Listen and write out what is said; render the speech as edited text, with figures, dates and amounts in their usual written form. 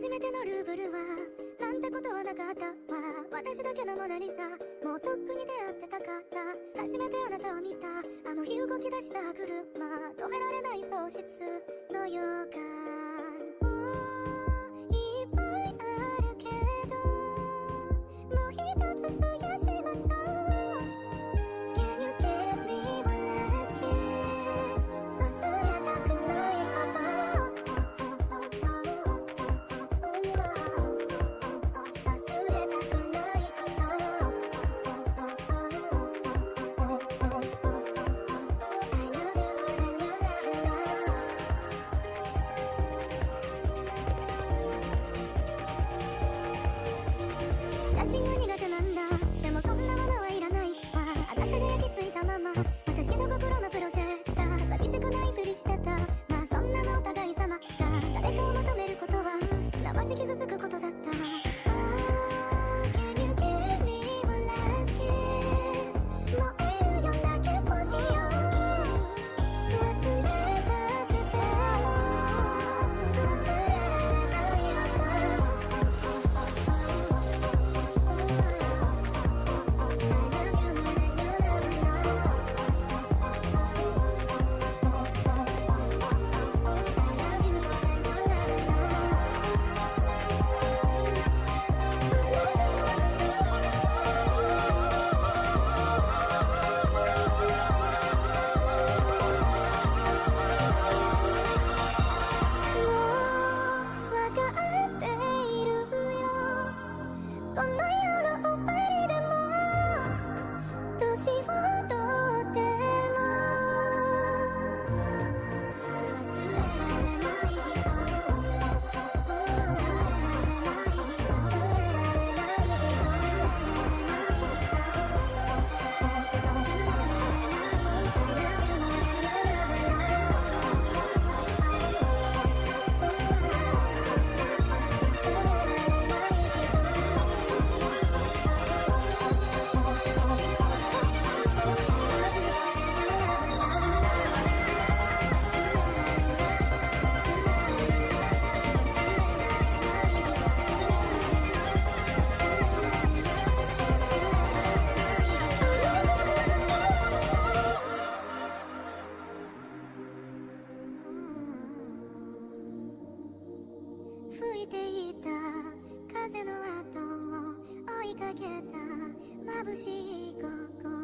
初めてのルーブルはなんてことはなかったわ。私だけのモナリザ、もうとっくに出会ってたから。初めてあなたを見たあの日動き出した車、止められない喪失の予感。もういっぱいあるけど、もう一つ増やしましょう。 Can you give me one last kiss? 忘れたくないこと、写真が苦手なんだ。でもそんなものはいらないわ。あなたで焼き付いたまま私の心のプロジェクター。寂しくないふりしてた。まあそんなのお互い様が。誰かを求めることはすなわち傷つくことだった。Can you give me one last kiss? 燃えるようなキスをしよう。忘れたくても忘れられないこと。この世の終わりでも年をとっても忘れられない人、吹いていた風の後を追いかけた眩しい心。